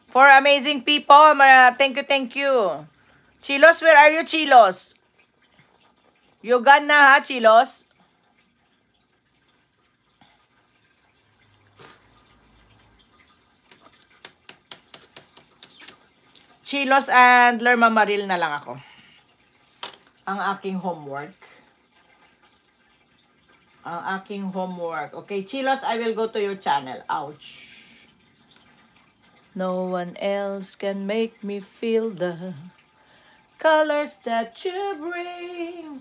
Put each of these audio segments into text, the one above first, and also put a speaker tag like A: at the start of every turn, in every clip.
A: For amazing people, thank you, thank you. Chilos, where are you, Chilos? You gone na ha, Chilos? Chilos and Lerma Maril na lang ako. Ang aking homework. Okay, Chilos, I will go to your channel. Ouch. No one else can make me feel the colors that you bring.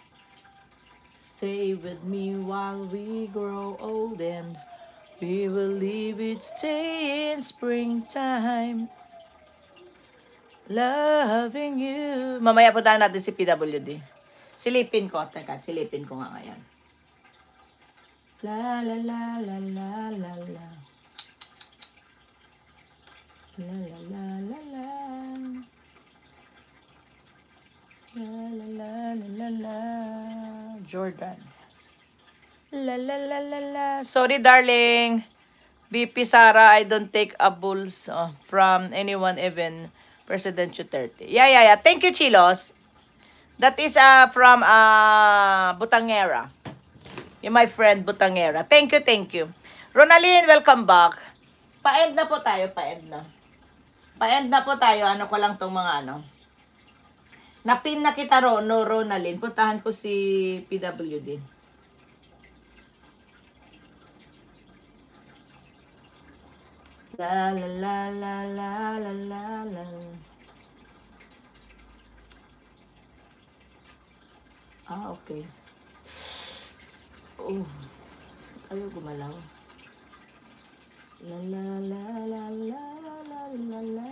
A: Stay with me while we grow old and we will leave each day in springtime. Loving you. Mamaya puntahan natin si PWD. Silipin ko. Teka, silipin ko nga ngayon. La la la la la la la. La la la la la. La la la la la la. Jordan. La la la la la. Sorry, darling. BP Sara, I don't take a bulls from anyone, even President Duterte. Yeah. Thank you, Chilos. That is from Butangera. Yung my friend Butangera. Thank you. Ronaldin, welcome back. Pa-end na po tayo, pa-end na. Pa-end na po tayo. Ano ko lang tong mga ano. Napin na kita Ronaldin. Puntahan ko si PWD. La la la la la la la la. Okay. Ayaw gumalaw. La la la la la la la la.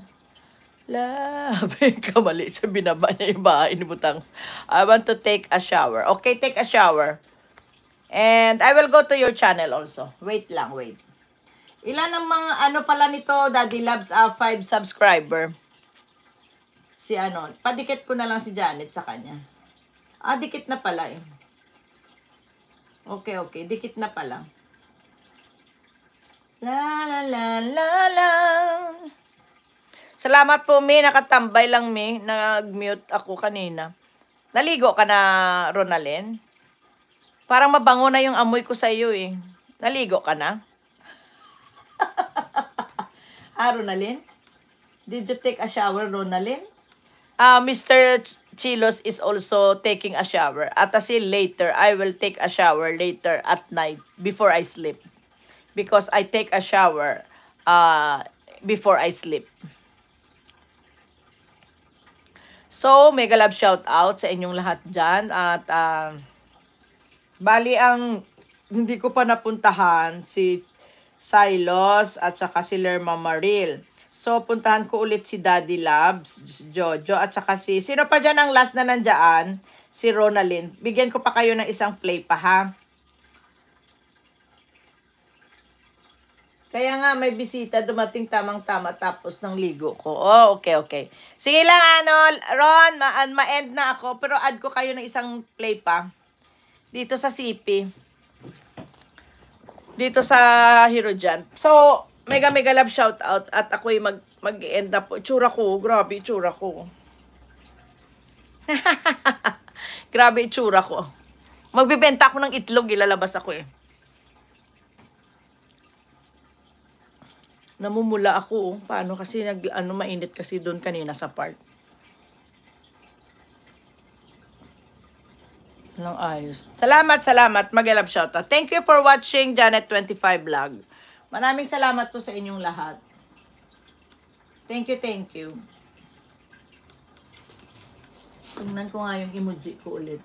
A: Labi ka mali sa binaba niya yung bahay ni Butang. I want to take a shower. Okay, take a shower. And I will go to your channel also. Wait lang, wait. Ilan ang mga ano pala nito, Daddy Loves, 5 subscriber. Si ano, padikit ko na lang si Janet sa kanya. Dikit na pala eh. Okay, dikit na pala. La la la la la. Salamat po, May. Nakatambay lang, May. Nag-mute ako kanina. Naligo ka na, Ronaldin? Parang mabango na yung amoy ko sa iyo eh. Naligo ka na? Ronaldin? Did you take a shower, Ronaldin? Mr. Chilos is also taking a shower. At kasi later, I will take a shower later at night before I sleep. Because I take a shower before I sleep. So, mega love shout out sa inyong lahat dyan. At, bali ang hindi ko pa napuntahan si Silos at saka si Lerma Maril. So, puntahan ko ulit si Daddy Labs, Jojo, at saka sino pa dyan ang last na nandyan? Si Ronaldin. Bigyan ko pa kayo ng isang play pa, ha? Kaya nga, may bisita, dumating tamang-tama tapos ng ligo ko. Okay. Sige lang, Ron, ma-end na ako, pero add ko kayo ng isang play pa. Dito sa CP. Dito sa Hirojan. So, mega love shout out at ako'y mag-end na po. Itsura ko, grabe itsura ko. Grabe itsura ko. Magbibenta ako ng itlog, ilalabas ako eh. Namumula ako. Paano kasi mainit kasi doon kanina sa park. Lang ayos. Salamat. Mag-love shoutout. Thank you for watching Janet25 vlog. Maraming salamat po sa inyong lahat. Thank you. Tingnan ko nga yung emoji ko ulit.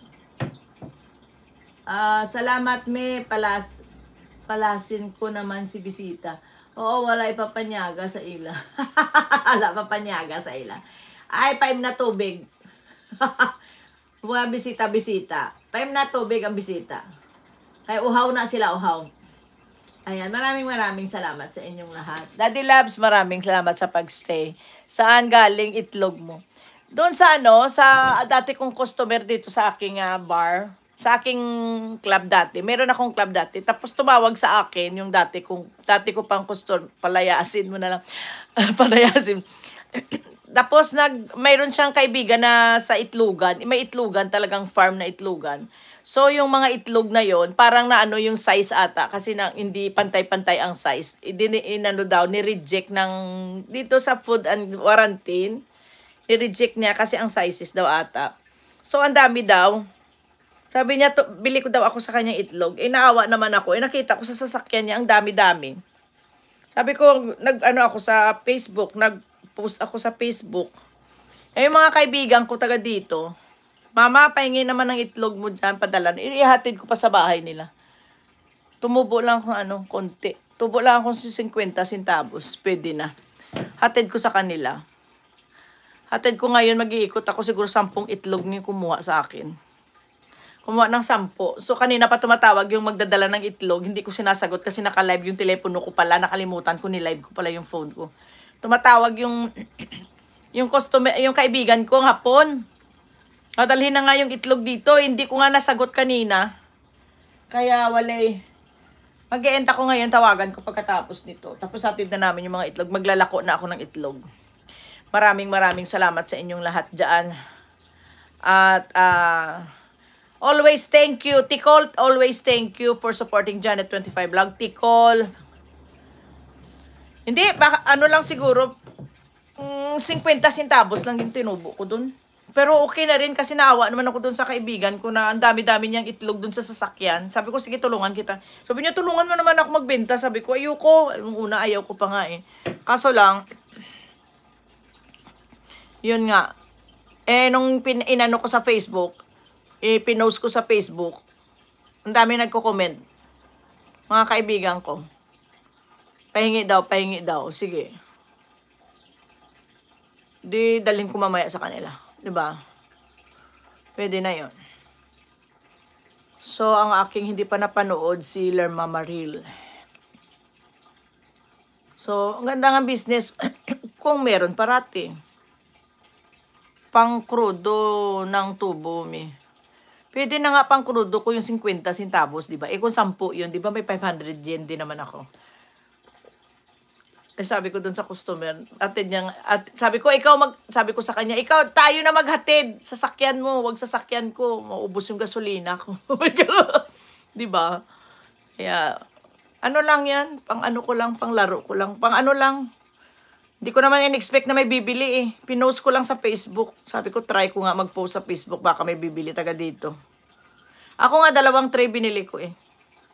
A: Salamat, May. Palasin ko naman si bisita. Oo, wala ipapanyaga sa ila. Wala papanyaga sa ila. Ay, 5 na tubig. Mga bisita. 5 na tubig ang bisita. Kaya uhaw na sila, uhaw. Ayan, maraming salamat sa inyong lahat. Daddy Labs, maraming salamat sa pagstay. Saan galing itlog mo? Doon sa sa dati kong customer dito sa aking bar, sa aking club dati. Meron akong club dati. Tapos tumawag sa akin yung dati ko pang customer, palayasin mo na lang. Palayasin. Tapos mayroon siyang kaibigan na sa Itlogan. May Itlogan, talagang farm na Itlogan. So yung mga itlog na yon, parang naano yung size ata kasi hindi pantay-pantay ang size. Ni-reject ng dito sa Food and Quarantine. Ni-reject niya kasi ang sizes daw ata. So ang dami daw. Sabi niya, bili ko daw ako sa kanyang itlog. Naawa naman ako. Nakita ko sa sasakyan niya, ang dami-dami. Sabi ko, ako sa Facebook, nag-post ako sa Facebook. Yung mga kaibigan ko taga dito, Mama, pahingi naman ng itlog mo dyan, padala. Ihatid ko pa sa bahay nila. Tumubo lang kung konti. Tubo lang akong 50 centavos. Pwede na. Hatid ko sa kanila. Hatid ko ngayon, mag-iikot ako siguro 10 itlog niyo kumuha sa akin. Kumuha ng 10. So, kanina pa tumatawag yung magdadala ng itlog. Hindi ko sinasagot kasi naka-live yung telepono ko pala. Nakalimutan ko, ni-live ko pala yung phone ko. Tumatawag yung customer, yung kaibigan ko hapon. Dalhin na nga yung itlog dito. Hindi ko nga nasagot kanina. Kaya walay. Mag-e-end ako ngayon. Tawagan ko pagkatapos nito. Tapos hatid na namin yung mga itlog. Maglalako na ako ng itlog. Maraming salamat sa inyong lahat dyan. At always thank you. Tikol, always thank you for supporting Janet 25 Vlog. Tikol. Hindi, baka lang siguro 50 centavos lang yung tinubo ko dun. Pero okay na rin kasi naawa naman ako dun sa kaibigan ko na ang dami-dami niyang itlog dun sa sasakyan. Sabi ko, sige, tulungan kita. Sabi niya, tulungan mo naman ako magbenta. Sabi ko, ayoko. Yung una, ayaw ko pa nga eh. Kaso lang, yun nga. Nung inano ko sa Facebook, pinost ko sa Facebook, ang dami nagko-comment. Mga kaibigan ko. Pahingi daw. Sige. Di, dalhin ko mamaya sa kanila. Diba? Pwede na yon. So, ang aking hindi pa napanood, si Lerma Maril. So, ang ganda ng business kung meron parati. Pang krudo ng tubo, Pwede na nga pang krudo ko yung 50 centavos, diba? Kung 10 yun, diba may 500 yen din naman ako. Sabi ko dun sa customer, sabi ko sa kanya, tayo na maghatid, sasakyan mo, wag sasakyan ko, maubos yung gasolina ko. Diba? Kaya, lang yan, pang laro ko lang, Hindi ko naman in-expect na may bibili eh. Pinost ko lang sa Facebook. Sabi ko, try ko nga mag-post sa Facebook, baka may bibili taga dito. Ako nga, 2 tray binili ko eh.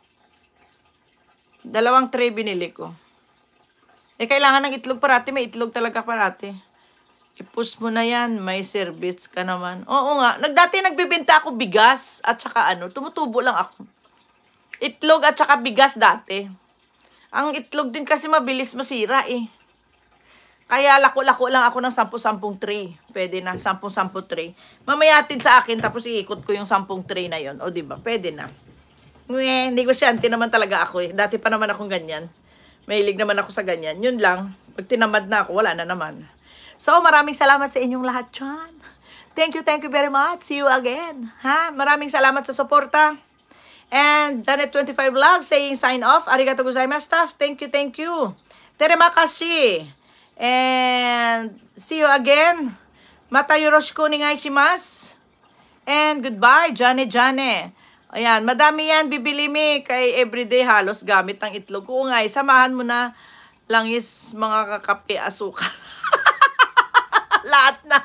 A: 2 tray binili ko. Kailangan ng itlog parati. May itlog talaga parati. I-push mo na yan. May service ka naman. Oo nga. Dati nagbibenta ako bigas at saka tumutubo lang ako. Itlog at saka bigas dati. Ang itlog din kasi mabilis masira eh. Kaya lako-lako lang ako ng 10-10 tray. Pwede na. 10-10 tray. Mamaya atin sa akin tapos iikot ko yung 10 tray na yon. O diba? Pwede na. Negosyante naman talaga ako eh. Dati pa naman akong ganyan. Mahilig naman ako sa ganyan. Yun lang. Pag tinamad na ako, wala na naman. So, maraming salamat sa inyong lahat dyan. Thank you very much. See you again. Maraming salamat sa suporta. And Janet25 Vlog saying sign off. Arigato gozaimashita. Thank you. Teremakashi. And see you again. Mata yoroshiku onegai shimasu. And goodbye, Jane. Ayan, madami yan, bibili kay everyday halos gamit ng itlog. Oo nga, samahan mo na langis mga kakape, asukal. Lahat na.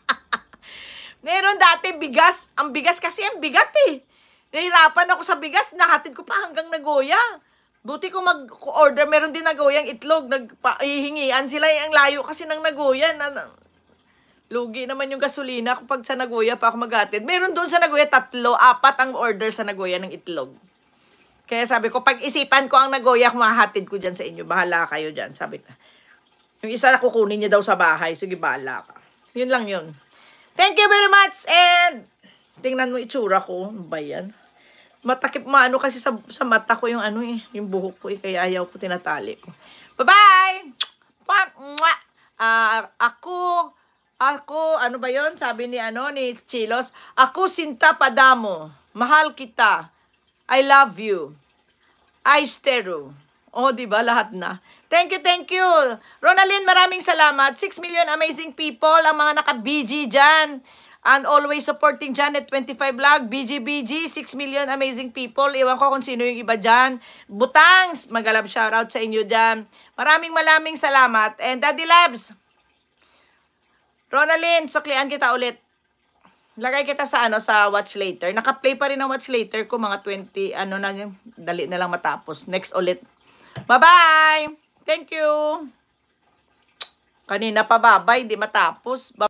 A: Meron dati bigas. Ang bigas kasi ang bigat eh. Nahirapan ako sa bigas, nahatid ko pa hanggang Nagoya. Buti ko mag-order, meron din Nagoyang itlog. Hihingian sila, ang layo kasi ng Nagoya. Lugi naman yung gasolina kapag sa Nagoya pa ako maghatid. Meron doon sa Nagoya 3, 4 ang order sa Nagoya ng itlog. Kaya sabi ko, pag-isipan ko ang Nagoya, mahatid ko dyan sa inyo. Bahala kayo dyan, sabi ko. Yung isa na kukunin niya daw sa bahay. Sige, bahala ka. Yun lang yun. Thank you very much. And tingnan mo itsura ko. Ano ba yan? Matakip kasi sa mata ko yung yung buhok ko. Kaya ayaw ko, tinatali ko. Bye-bye! Ako, ano ba yon? Sabi ni Chilos, ako Sinta Padamo. Mahal kita. I love you. I stereo. Oh, di ba? Lahat na. Thank you, thank you. Ronalyn, maraming salamat. 6 million amazing people ang mga naka-BG dyan. And always supporting Janet 25 Vlog, BG, 6 million amazing people. Iwan ko kung sino yung iba dyan. Butangs, mag-love shoutout sa inyo dyan. Maraming salamat. And Daddy Labs, Ronalyn, suklian kita ulit. Lagay kita sa sa watch later. Naka-play pa rin ang watch later ko, mga 20, dali na lang matapos. Next ulit. Bye-bye! Thank you! Kanina pa bye-bye, hindi matapos. Bye.